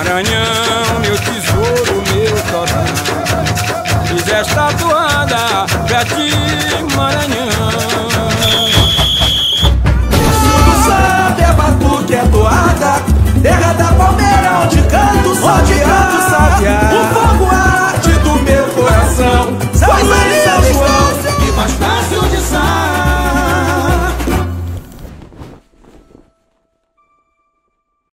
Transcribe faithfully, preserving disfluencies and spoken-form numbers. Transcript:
Maranhão, meu tesouro, meu torrão. Fiz esta toada pra ti, Maranhão.